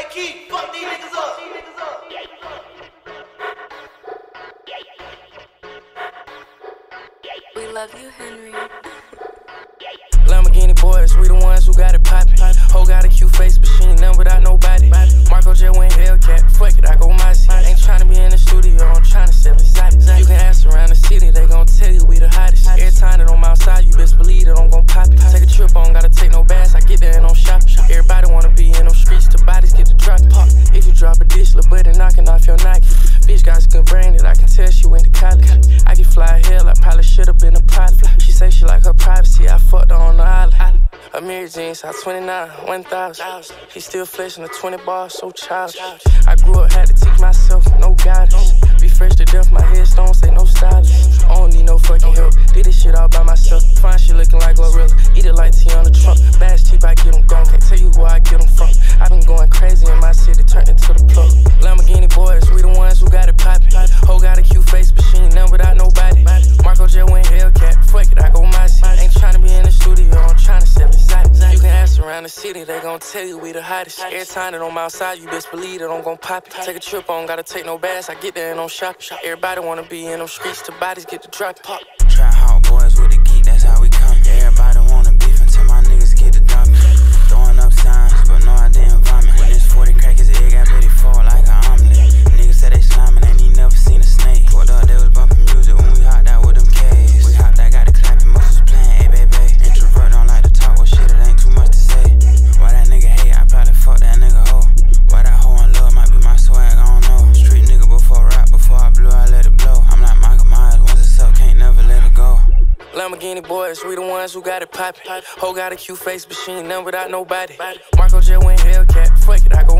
Keith, fuck these niggas up. We love you, Henry. Lamborghini boys, we the ones who got it poppin'. Ho got a cute face, but she ain't none without nobody. Marco just went Hellcat, fuck it, I go Masi. Ain't tryna be in the studio, I'm tryna sell exotic. You can ask around the city, they gon' tell you we the hottest. Every time that I'm outside, you best believe that I'm gon' pop it. Take a trip on, gotta take no bass, I get there and I'm shopping. Everybody wanna be in them streets, the bodies get to drop. If you drop a dish, lil' buddy knocking off your Nike. Bitch got a good brain that I can tell she went to college. I can fly hell, I probably should've been a pilot. She say she like her privacy, I fucked her on the island. A mirror jeans, I 29, 1,000. He still flexing a 20 bar, so childish. I grew up, had to teach myself, no guidance. Be fresh to death, my headstone say no stylist. I don't need no fucking help, did this shit all by myself. Fine shit looking like Glorilla, eat it like tea on the trunk. Bags cheap, I get them gone, can't tell you where I get them from. I been going crazy in my city, turned into the plug. Lamborghini boys, we the ones who got it poppin'. Ho got a cute face, but she ain't none without nobody. Marco just went Hellcat, fuck it, I go Masi. Ain't tryna be in the studio, I'm tryna sell exotic. You can ask around the city, they gon' tell you we the hottest. Every time that I'm outside, you best believe that I'm gon' pop it. Take a trip on, gotta take no bass, I get there and I'm shopping. Everybody wanna be in them streets, the bodies get to drop. Pop. Try hot boys with the geek, that's how we come. Everybody wanna beef until my niggas get the dumping. Throwing up signs, but no, I didn't vomit. When this 40 crack his egg, I bet he fall like an omelet. Niggas said they sliming, ain't even never seen a snake. Pulled up, they was bumping music when we hopped out with them K's. We hopped out, got the clapping, muscles playing, hey baby. Introvert don't like to talk, well shit, it ain't too much to say. Why that nigga hate, I probably fuck that nigga hoe. Why that hoe in love might be my swag, I don't know. Street nigga before rap, before I blew, I let it blow. I'm like Michael Myers, once it's up, can't never let it go. Lamborghini boys, we the ones who got it poppin'. Ho got a cute face, but she ain't none without nobody. Marco just went Hellcat, fuck it, I go